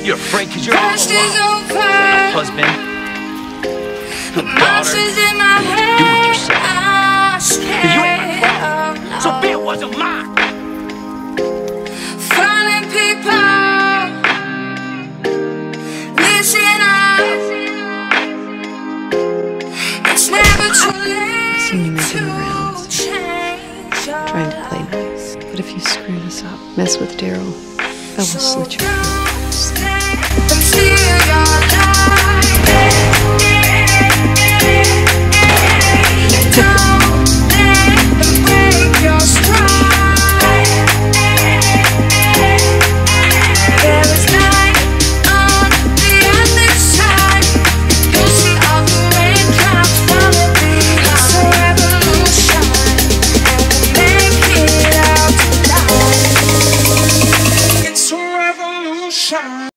You're afraid cause you're all alone. Husband, daughter, do what you say. You ain't my fault, so fear wasn't mine. Falling people, listen up. It's never too late. I've seen you making the rounds, trying to play nice. But if you screw this up, mess with Daryl, I will slit your Revolution.